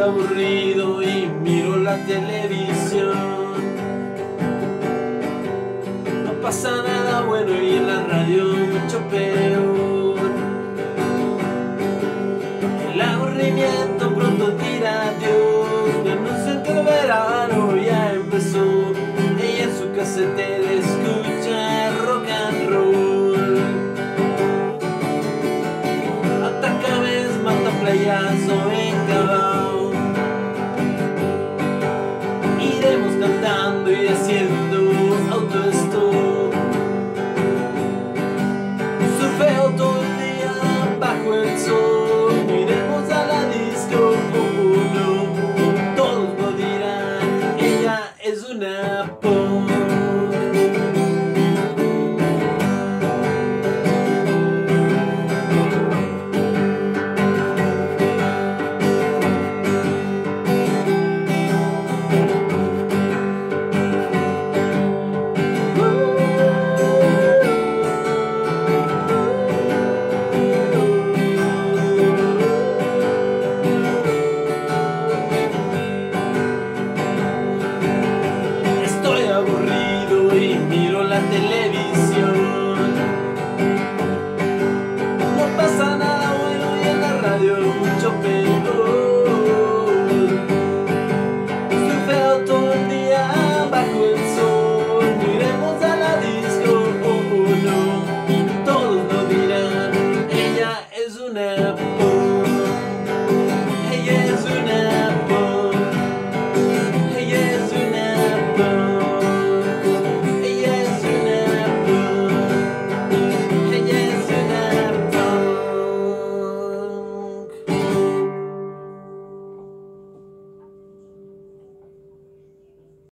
aburrido y miro la televisión. No pasa nada bueno y en la radio mucho peor. El aburrimiento pronto dirá adiós. Ya no sé que el verano ya empezó. Ella en su casete